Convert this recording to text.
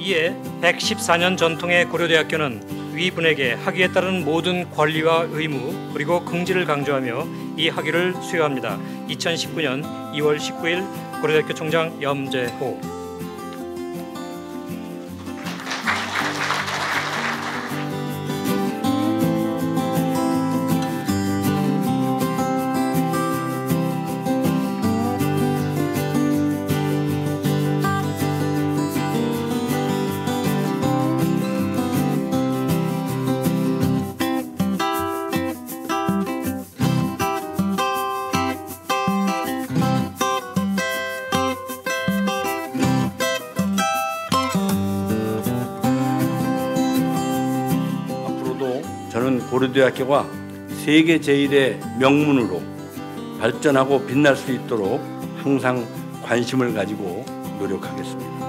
이에 114년 전통의 고려대학교는 위분에게 학위에 따른 모든 권리와 의무 그리고 긍지를 강조하며 이 학위를 수여합니다. 2019년 2월 19일 고려대학교 총장 염재호. 저는 고려대학교가 세계 제1의 명문으로 발전하고 빛날 수 있도록 항상 관심을 가지고 노력하겠습니다.